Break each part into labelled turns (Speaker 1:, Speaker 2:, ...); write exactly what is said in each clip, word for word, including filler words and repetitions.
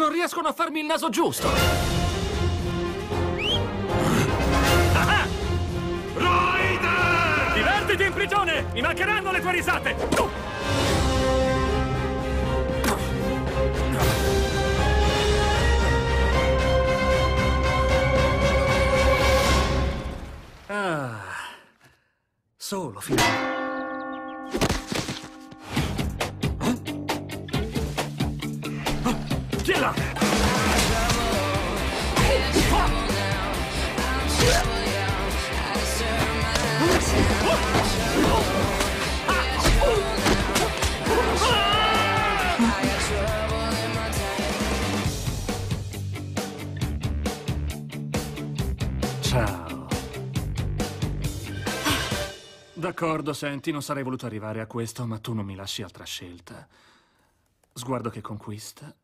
Speaker 1: Non riescono a farmi il naso giusto!
Speaker 2: Ah! Roide! Divertiti in prigione! Mi mancheranno le tue risate! Tu!
Speaker 1: Ah, solo fino...
Speaker 2: Chi è là?
Speaker 1: Ciao. D'accordo, senti, non sarei voluto arrivare a questo, ma tu non mi lasci altra scelta. Sguardo che conquista.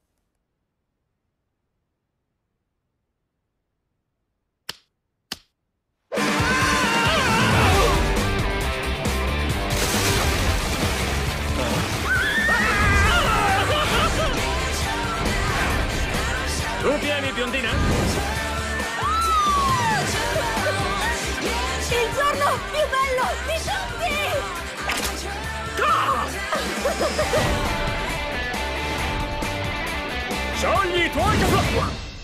Speaker 2: Tu vieni, biondina?
Speaker 3: Il giorno più bello di tutti!
Speaker 2: Sciogli i tuoi capelli!